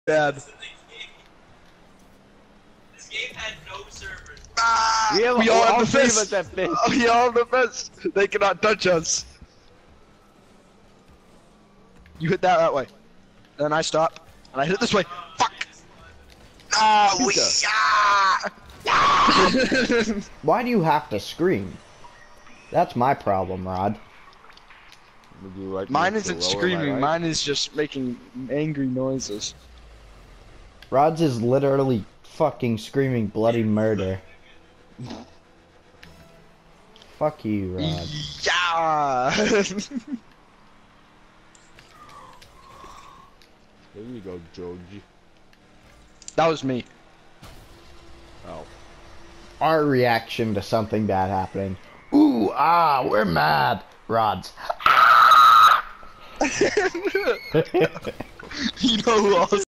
Bad. This game had no servers. Ah, We all all have the three of fist. us have fists. We all have the fist. They cannot touch us. You hit that way. Then I stop. And I hit it this way. Fuck! Ah, we Why do you have to scream? That's my problem, Rod. Would you like me Mine to isn't lower my screaming, light? mine is just making angry noises. Rod's is literally fucking screaming bloody murder. Fuck you, Rod. Yeah! There you go, Georgie. That was me. Oh. Our reaction to something bad happening. Ooh, ah, we're mad. Rod's. You know who else